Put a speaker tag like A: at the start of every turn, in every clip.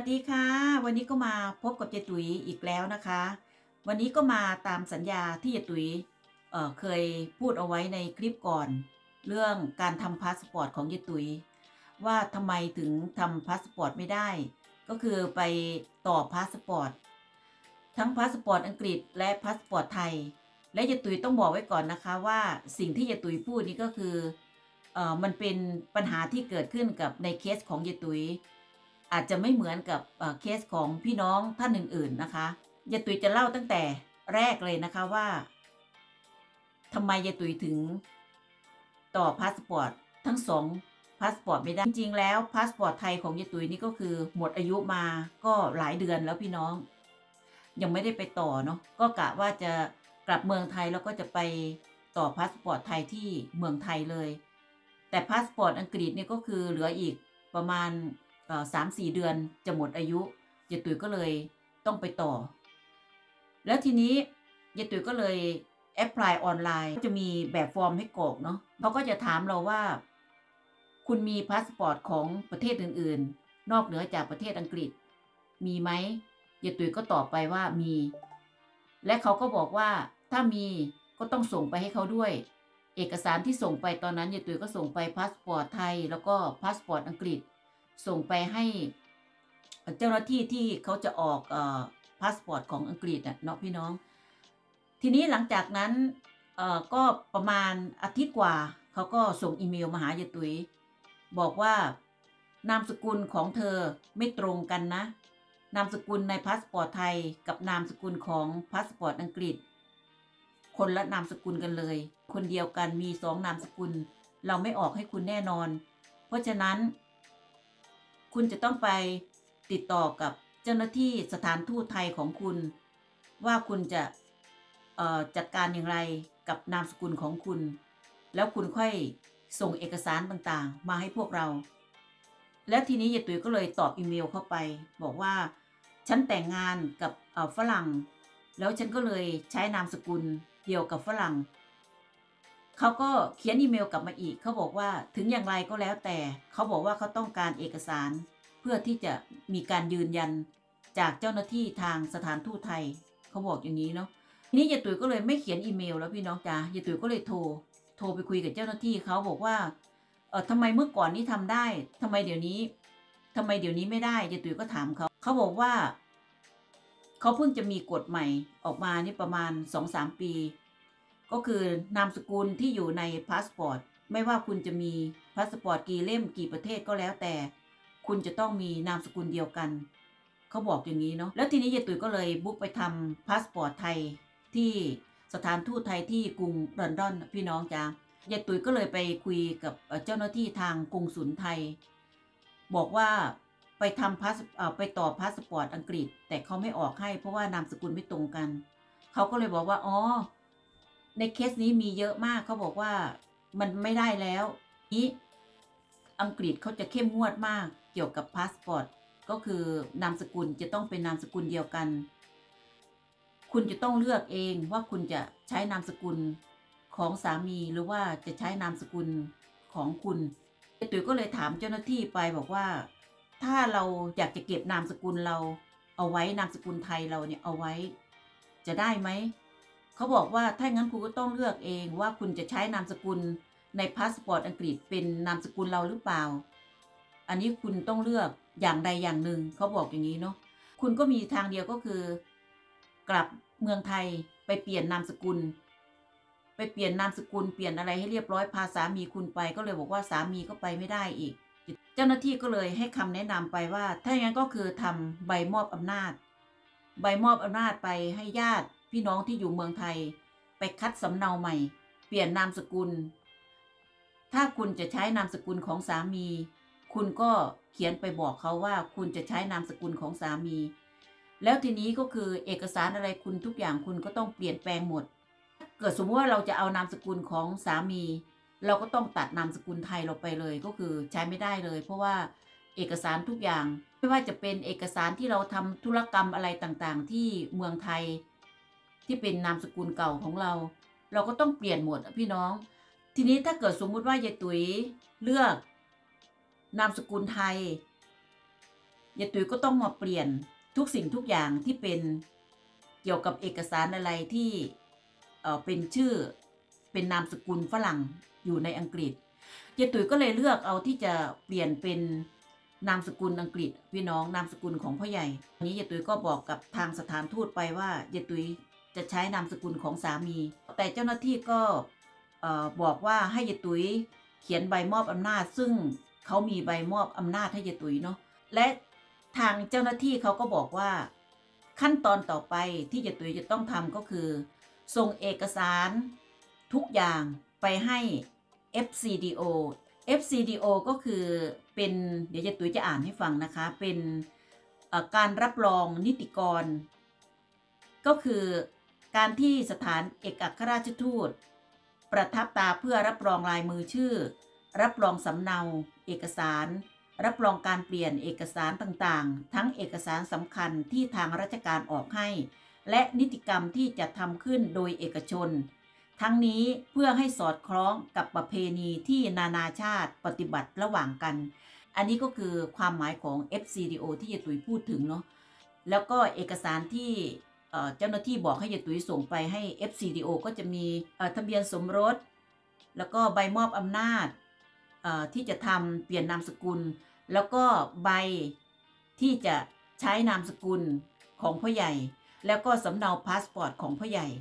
A: ดีค่ะวันนี้ก็มาพบกับเจตุ๋ยอีกแล้วนะคะวันนี้ก็มาตามสัญญาที่เจตุ๋ยเคยพูดเอาไว้ในคลิปก่อนเรื่องการทำพาสปอร์ตของเจตุ๋ยว่าทำไมถึงทำพาสปอร์ตไม่ได้ก็คือไปต่อพาสปอร์ตทั้งพาสปอร์ตอังกฤษและพาสปอร์ตไทยและเจตุ๋ยต้องบอกไว้ก่อนนะคะว่าสิ่งที่เจตุ๋ยพูดนี้ก็คือมันเป็นปัญหาที่เกิดขึ้นกับในเคสของเจตุ๋ยอาจจะไม่เหมือนกับเคสของพี่น้องท่านอื่นๆนะคะเจตุ๋ยจะเล่าตั้งแต่แรกเลยนะคะว่าทำไมเจตุ๋ยถึงต่อพาสปอร์ตทั้งสองพาสปอร์ตไม่ได้จริงๆแล้วพาสปอร์ตไทยของเจตุ๋ยนี่ก็คือหมดอายุมาก็หลายเดือนแล้วพี่น้องยังไม่ได้ไปต่อเนาะก็กะว่าจะกลับเมืองไทยแล้วก็จะไปต่อพาสปอร์ตไทยที่เมืองไทยเลยแต่พาสปอร์ตอังกฤษนี่ก็คือเหลืออีกประมาณ3-4 เดือนจะหมดอายุเจตุ๋ยก็เลยต้องไปต่อแล้วทีนี้เจตุ๋ยก็เลยแอพพลายออนไลน์จะมีแบบฟอร์มให้กรอกเนาะเขาก็จะถามเราว่าคุณมีพาสปอร์ตของประเทศอื่นๆนอกเหนือจากประเทศอังกฤษมีไหมเจตุ๋ยก็ตอบไปว่ามีและเขาก็บอกว่าถ้ามีก็ต้องส่งไปให้เขาด้วยเอกสารที่ส่งไปตอนนั้นเจตุ๋ยก็ส่งไปพาสปอร์ตไทยแล้วก็พาสปอร์ตอังกฤษส่งไปให้เจ้าหน้าที่ที่เขาจะออกพาสปอร์ตของอังกฤษเนาะพี่น้องทีนี้หลังจากนั้นก็ประมาณอาทิตย์กว่าเขาก็ส่งอีเมลมาหาเยตุยบอกว่านามสกุลของเธอไม่ตรงกันนะนามสกุลในพาสปอร์ตไทยกับนามสกุลของพาสปอร์ตอังกฤษคนละนามสกุลกันเลยคนเดียวกันมี2นามสกุลเราไม่ออกให้คุณแน่นอนเพราะฉะนั้นคุณจะต้องไปติดต่อกับเจ้าหน้าที่สถานทูตไทยของคุณว่าคุณจะจัดการอย่างไรกับนามสกุลของคุณแล้วคุณค่อยส่งเอกสารต่างๆมาให้พวกเราแล้วทีนี้ยายตุ๋ยก็เลยตอบอีเมลเข้าไปบอกว่าฉันแต่งงานกับฝรั่งแล้วฉันก็เลยใช้นามสกุลเดียวกับฝรั่งเขาก็เขียนอีเมลกลับมาอีกเขาบอกว่าถึงอย่างไรก็แล้วแต่เขาบอกว่าเขาต้องการเอกสารเพื่อที่จะมีการยืนยันจากเจ้าหน้าที่ทางสถานทูตไทยเขาบอกอย่างนี้เนาะทีนี้ยายตุ๋ยก็เลยไม่เขียนอีเมลแล้วพี่น้องจ๋ายายตุ๋ยก็เลยโทรไปคุยกับเจ้าหน้าที่เขาบอกว่าทำไมเมื่อก่อนนี้ทำได้ทำไมเดี๋ยวนี้ไม่ได้ยายตุ๋ยก็ถามเขาบอกว่าเขาเพิ่งจะมีกฎใหม่ออกมานี่ประมาณ 2-3 ปีก็คือนามสกุลที่อยู่ในพาสปอร์ตไม่ว่าคุณจะมีพาสปอร์ตกี่เล่มกี่ประเทศก็แล้วแต่คุณจะต้องมีนามสกุลเดียวกันเขาบอกอย่างนี้เนาะแล้วทีนี้ยายตุ๋ยก็เลยบุ๊กไปทำพาสปอร์ตไทยที่สถานทูตไทยที่กรุงลอนดอนพี่น้องจ้ายายตุ๋ยก็เลยไปคุยกับเจ้าหน้าที่ทางกรุงศุลไทยบอกว่าไปทำไปต่อพาสปอร์ตอังกฤษแต่เขาไม่ออกให้เพราะว่านามสกุลไม่ตรงกันเขาก็เลยบอกว่าอ๋อในเคสนี้มีเยอะมากเขาบอกว่ามันไม่ได้แล้วนี้อังกฤษเขาจะเข้มงวดมากเกี่ยวกับพาสปอร์ตก็คือนามสกุลจะต้องเป็นนามสกุลเดียวกันคุณจะต้องเลือกเองว่าคุณจะใช้นามสกุลของสามีหรือว่าจะใช้นามสกุลของคุณตุ๋ยก็เลยถามเจ้าหน้าที่ไปบอกว่าถ้าเราอยากจะเก็บนามสกุลเราเอาไว้นามสกุลไทยเราเนี่ยเอาไว้จะได้ไหมเขาบอกว่าถ้างั้นคุณก็ต้องเลือกเองว่าคุณจะใช้นามสกุลในพาสปอร์ตอังกฤษเป็นนามสกุลเราหรือเปล่าอันนี้คุณต้องเลือกอย่างใดอย่างหนึ่งเขาบอกอย่างนี้เนาะคุณก็มีทางเดียวก็คือกลับเมืองไทยไปเปลี่ยนนามสกุลเปลี่ยนนามสกุลเปลี่ยนอะไรให้เรียบร้อยพาสามีคุณไปก็เลยบอกว่าสามีก็ไปไม่ได้อีกเจ้าหน้าที่ก็เลยให้คำแนะนำไปว่าถ้าอย่างนั้นก็คือทำใบมอบอำนาจไปให้ญาติพี่น้องที่อยู่เมืองไทยไปคัดสำเนาใหม่เปลี่ยนนามสกุลถ้าคุณจะใช้นามสกุลของสามีคุณก็เขียนไปบอกเขาว่าคุณจะใช้นามสกุลของสามีแล้วทีนี้ก็คือเอกสารอะไรคุณทุกอย่างคุณก็ต้องเปลี่ยนแปลงหมดเกิดสมมติว่าเราจะเอานามสกุลของสามีเราก็ต้องตัดนามสกุลไทยเราไปเลยก็คือใช้ไม่ได้เลยเพราะว่าเอกสารทุกอย่างไม่ว่าจะเป็นเอกสารที่เราทำธุรกรรมอะไรต่างๆที่เมืองไทยที่เป็นนามสกุลเก่าของเราก็ต้องเปลี่ยนหมดพี่น้องทีนี้ถ้าเกิดสมมุติว่ายายตุ๋ยเลือกนามสกุลไทยยายตุ๋ยก็ต้องมาเปลี่ยนทุกสิ่งทุกอย่างที่เป็นเกี่ยวกับเอกสารอะไรที่เป็นชื่อเป็นนามสกุลฝรั่งอยู่ในอังกฤษยายตุ๋ยก็เลยเลือกเอาที่จะเปลี่ยนเป็นนามสกุลอังกฤษพี่น้องนามสกุลของพ่อใหญ่วันนี้ยายตุ๋ยก็บอกกับทางสถานทูตไปว่ายายตุ๋ยจะใช้นามสกุลของสามีแต่เจ้าหน้าที่ก็บอกว่าให้ยายตุ๋ยเขียนใบมอบอำนาจซึ่งเขามีใบมอบอำนาจให้ยายตุ๋ยเนาะและทางเจ้าหน้าที่เขาก็บอกว่าขั้นตอนต่อไปที่ยายตุ๋ยจะต้องทำก็คือส่งเอกสารทุกอย่างไปให้ FCDO FCDO ก็คือเป็นเดี๋ยวยายตุ๋ยจะอ่านให้ฟังนะคะเป็นการรับรองนิติกรก็คือการที่สถานเอกอัครราชทูตประทับตาเพื่อรับรองลายมือชื่อรับรองสำเนาเอกสารรับรองการเปลี่ยนเอกสารต่างๆทั้งเอกสารสำคัญที่ทางราชการออกให้และนิติกรรมที่จะทำขึ้นโดยเอกชนทั้งนี้เพื่อให้สอดคล้องกับประเพณีที่นานาชาติปฏิบัติระหว่างกันอันนี้ก็คือความหมายของ FCDO ที่ยายตุ๋ยพูดถึงเนาะแล้วก็เอกสารที่เจ้าหน้าที่บอกให้ยายตุ๋ยส่งไปให้ FCDO ก็จะมีทะเบียนสมรสแล้วก็ใบมอบอำนาจที่จะทำเปลี่ยนนามสกุลแล้วก็ใบที่จะใช้นามสกุลของพ่อใหญ่แล้วก็สำเนาพาสปอร์ตของพ่อใหญ่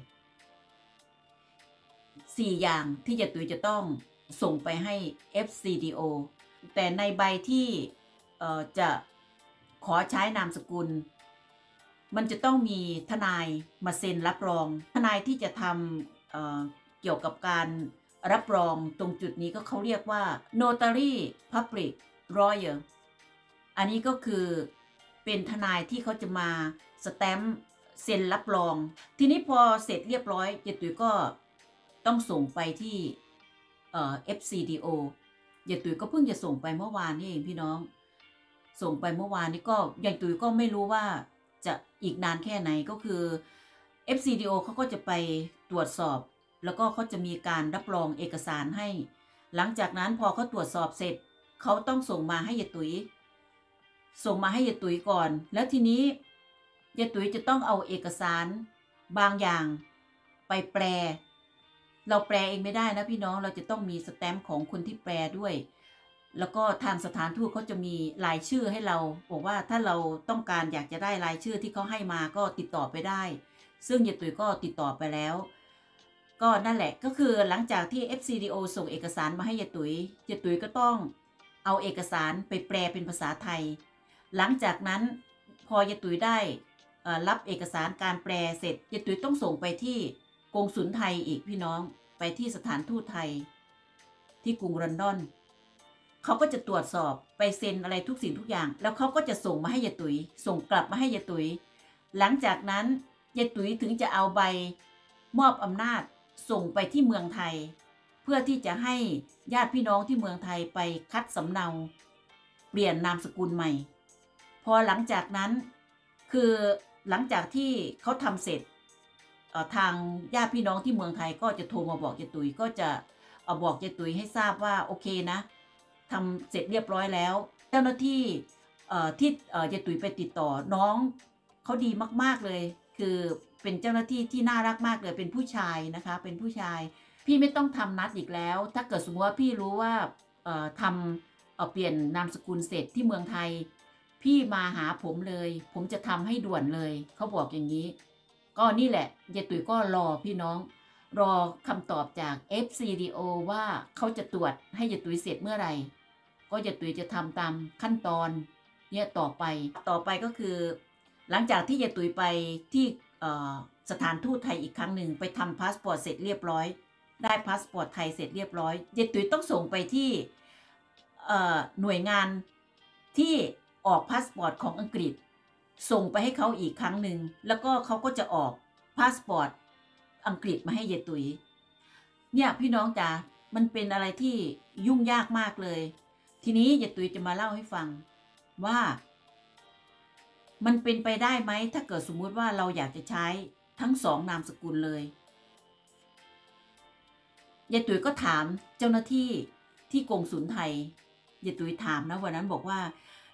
A: 4อย่างที่ยายตุ๋ยจะต้องส่งไปให้ FCDO แต่ในใบที่จะขอใช้นามสกุลมันจะต้องมีทนายมาเซ็นรับรองทนายที่จะทำเกี่ยวกับการรับรองตรงจุดนี้ก็เขาเรียกว่า Notary Public Lawyer อันนี้ก็คือเป็นทนายที่เขาจะมาสแตมป์เซ็นรับรองทีนี้พอเสร็จเรียบร้อยยายตุ๋ยก็ต้องส่งไปที่FCDO ยายตุ๋ยก็เพิ่งจะส่งไปเมื่อวานนี่เองพี่น้องส่งไปเมื่อวานนี้ก็ยายตุ๋ยก็ไม่รู้ว่าจะอีกนานแค่ไหนก็คือ FCDO เขาก็จะไปตรวจสอบแล้วก็เขาจะมีการรับรองเอกสารให้หลังจากนั้นพอเขาตรวจสอบเสร็จเขาต้องส่งมาให้ยายตุ๋ยก่อนแล้วทีนี้ยายตุ๋ยจะต้องเอาเอกสารบางอย่างไปแปลเราแปลเองไม่ได้นะพี่น้องเราจะต้องมีสแตมป์ของคนที่แปลด้วยแล้วก็ทางสถานทูตเขาจะมีรายชื่อให้เราบอกว่าถ้าเราต้องการอยากจะได้รายชื่อที่เขาให้มาก็ติดต่อไปได้ซึ่งยายตุ๋ยก็ติดต่อไปแล้วก็นั่นแหละก็คือหลังจากที่ FCDO ส่งเอกสารมาให้ยายตุ๋ยก็ต้องเอาเอกสารไปแปลเป็นภาษาไทยหลังจากนั้นพอยายตุ๋ยได้รับเอกสารการแปลเสร็จยายตุ๋ยต้องส่งไปที่กงสุลไทยอีกพี่น้องไปที่สถานทูตไทยที่กรุงลอนดอนเขาก็จะตรวจสอบไปเซ็นอะไรทุกสิ่งทุกอย่างแล้วเขาก็จะส่งมาให้ยายตุ๋ยส่งกลับมาให้ยายตุ๋ยหลังจากนั้นยายตุ๋ยถึงจะเอาใบมอบอำนาจส่งไปที่เมืองไทยเพื่อที่จะให้ญาติพี่น้องที่เมืองไทยไปคัดสำเนาเปลี่ยนนามสกุลใหม่พอหลังจากนั้นคือหลังจากที่เขาทำเสร็จทางญาติพี่น้องที่เมืองไทยก็จะโทรมาบอกยายตุ๋ยก็จะบอกยายตุ๋ยให้ทราบว่าโอเคนะทำเสร็จเรียบร้อยแล้วเจ้าหน้าที่ที่ยายตุ๋ยไปติดต่อน้องเขาดีมากๆเลยคือเป็นเจ้าหน้าที่ที่น่ารักมากเลยเป็นผู้ชายนะคะเป็นผู้ชายพี่ไม่ต้องทำนัดอีกแล้วถ้าเกิดสมมติว่าพี่รู้ว่าทำเปลี่ยนนามสกุลเสร็จที่เมืองไทยพี่มาหาผมเลยผมจะทำให้ด่วนเลยเขาบอกอย่างนี้ก็นี่แหละยายตุ๋ยก็รอพี่น้องรอคำตอบจาก FCDO ว่าเขาจะตรวจให้ยายตุ๋ยเสร็จเมื่อไหร่ก็ยายตุ๋ยจะทำตามขั้นตอนเนี่ยต่อไปก็คือหลังจากที่ยายตุ๋ยไปที่สถานทูตไทยอีกครั้งหนึ่งไปทำพาสปอร์ตเสร็จเรียบร้อยได้พาสปอร์ตไทยเสร็จเรียบร้อยยายตุ๋ยต้องส่งไปที่หน่วยงานที่ออกพาสปอร์ตของอังกฤษส่งไปให้เขาอีกครั้งหนึ่งแล้วก็เขาก็จะออกพาสปอร์ตอังกฤษมาให้ยายตุ๋ยเนี่ยพี่น้องจ๋ามันเป็นอะไรที่ยุ่งยากมากเลยทีนี้ยายตุ๋ยจะมาเล่าให้ฟังว่ามันเป็นไปได้ไหมถ้าเกิดสมมุติว่าเราอยากจะใช้ทั้งสองนามสกุลเลยยายตุ๋ยก็ถามเจ้าหน้าที่ที่กงสุลไทยยายตุ๋ยถามนะวันนั้นบอกว่า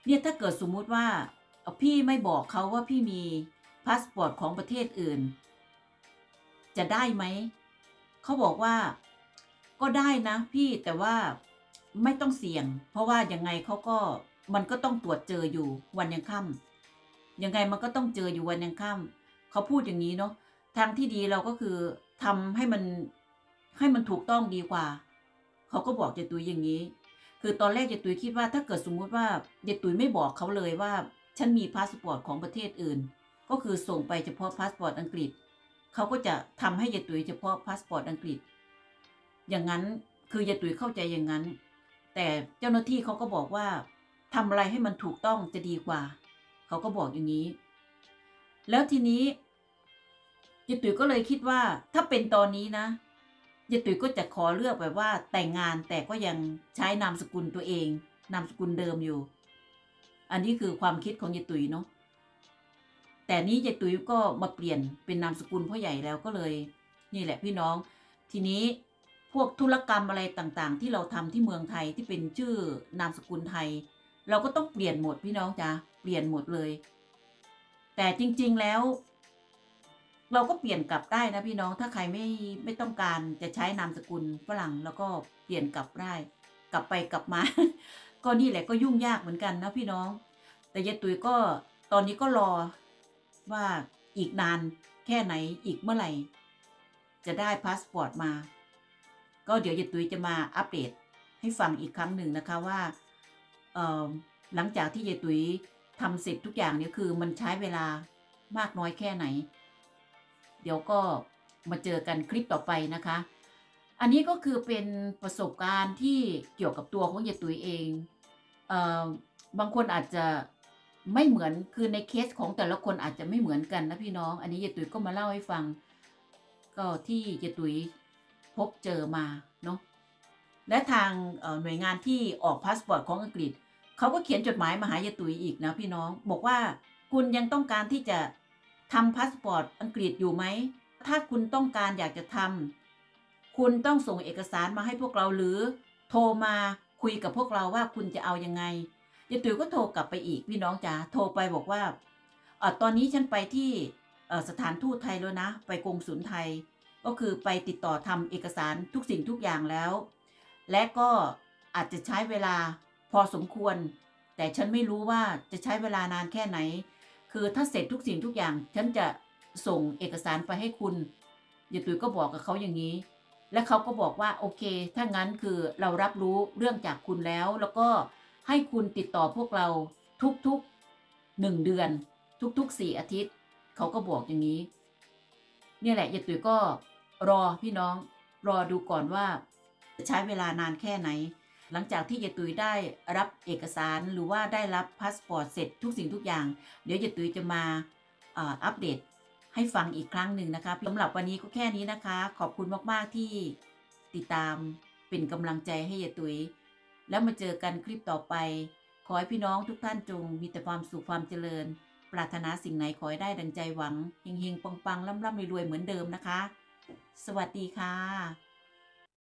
A: เนี่ยถ้าเกิดสมมุติว่าพี่ไม่บอกเขาว่าพี่มีพาสปอร์ตของประเทศอื่นจะได้ไหมเขาบอกว่าก็ได้นะพี่แต่ว่าไม่ต้องเสี่ยงเพราะว่ายังไงเขาก็มันก็ต้องตรวจเจออยู่วันยังค่ำยังไงมันก็ต้องเจออยู่วันยังค่ำเขาพูดอย่างนี้เนาะทางที่ดีเราก็คือทำให้มันถูกต้องดีกว่าเขาก็บอกเจตุยอย่างนี้ คือตอนแรกเจตุยคิดว่าถ้าเกิดสมมุติว่าเจตุยไม่บอกเขาเลยว่าฉันมีพาสปอร์ตของประเทศอื่นก็คือส่งไปเฉพาะพาสปอร์ตอังกฤษเขาก็จะทำให้เจตุยเฉพาะพาสปอร์ตอังกฤษอย่างนั้นคือเจตุยเข้าใจอย่างนั้นแต่เจ้าหน้าที่เขาก็บอกว่าทำอะไรให้มันถูกต้องจะดีกว่าเขาก็บอกอย่างนี้แล้วทีนี้เจตุยก็เลยคิดว่าถ้าเป็นตอนนี้นะ ยายตุ๋ยก็จะขอเลือกแบบว่าแต่งงานแต่ก็ยังใช้นามสกุลตัวเองนามสกุลเดิมอยู่อันนี้คือความคิดของยายตุ๋ยเนาะแต่นี้ยายตุ๋ยก็มาเปลี่ยนเป็นนามสกุลพ่อใหญ่แล้วก็เลยนี่แหละพี่น้องทีนี้พวกธุรกรรมอะไรต่างๆที่เราทำที่เมืองไทยที่เป็นชื่อนามสกุลไทยเราก็ต้องเปลี่ยนหมดพี่น้องจ้ะเปลี่ยนหมดเลยแต่จริงๆแล้ว เราก็เปลี่ยนกลับได้นะพี่น้องถ้าใครไม่ต้องการจะใช้นามสกุลฝรั่งแล้วก็เปลี่ยนกลับได้กลับไปกลับมา ก็นี่แหละก็ยุ่งยากเหมือนกันนะพี่น้องแต่ยายตุ๋ยก็ตอนนี้ก็รอว่าอีกนานแค่ไหนอีกเมื่อไหร่จะได้พาสปอร์ตมาก็เดี๋ยวยายตุ๋ยจะมาอัปเดตให้ฟังอีกครั้งหนึ่งนะคะว่าเอ่อหลังจากที่ยายตุ๋ยทำเสร็จทุกอย่างเนี่ยคือมันใช้เวลามากน้อยแค่ไหน เดี๋ยวก็มาเจอกันคลิปต่อไปนะคะ อันนี้ก็คือเป็นประสบการณ์ที่เกี่ยวกับตัวของยายตุ๋ยเองเอ่อบางคนอาจจะไม่เหมือนคือในเคสของแต่ละคนอาจจะไม่เหมือนกันนะพี่น้อง อันนี้ยายตุ๋ยก็มาเล่าให้ฟังก็ที่ยายตุ๋ยพบเจอมาเนาะและทางหน่วยงานที่ออกพาสปอร์ตของอังกฤษเขาก็เขียนจดหมายมาหายายตุ๋ยอีกนะพี่น้องบอกว่าคุณยังต้องการที่จะทำพาสปอร์ตอังกฤษอยู่ไหมถ้าคุณต้องการอยากจะทำคุณต้องส่งเอกสารมาให้พวกเราหรือโทรมาคุยกับพวกเราว่าคุณจะเอายังไงยายตุ๋ยก็โทรกลับไปอีกพี่น้องจ๋าโทรไปบอกว่าตอนนี้ฉันไปที่สถานทูตไทยแล้วนะไปกงสุลไทยก็คือไปติดต่อทำเอกสารทุกสิ่งทุกอย่างแล้วและก็อาจจะใช้เวลาพอสมควรแต่ฉันไม่รู้ว่าจะใช้เวลานานแค่ไหนคือถ้าเสร็จทุกสิ่งทุกอย่างฉันจะส่งเอกสารไปให้คุณยายตุ๋ยก็บอกกับเขาอย่างนี้และเขาก็บอกว่าโอเคถ้างั้นคือเรารับรู้เรื่องจากคุณแล้วก็ให้คุณติดต่อพวกเราทุกๆ1 เดือนทุกๆ4 อาทิตย์เขาก็บอกอย่างนี้เนี่ยแหละยายตุ๋ยก็รอพี่น้องรอดูก่อนว่าจะใช้เวลานานแค่ไหนหลังจากที่ยายตุ๋ยได้รับเอกสารหรือว่าได้รับพาสปอร์ตเสร็จทุกสิ่งทุกอย่างเดี๋ยวยายตุ๋ยจะมาอัปเดตให้ฟังอีกครั้งหนึ่งนะคะสำหรับวันนี้ก็แค่นี้นะคะขอบคุณมากๆที่ติดตามเป็นกำลังใจให้ยายตุ๋ยแล้วมาเจอกันคลิปต่อไปขอให้พี่น้องทุกท่านจงมีแต่ความสุขความเจริญปรารถนาสิ่งไหนขอให้ได้ดังใจหวังเฮงๆปังๆร่ำๆรวยๆเหมือนเดิมนะคะสวัสดีค่ะ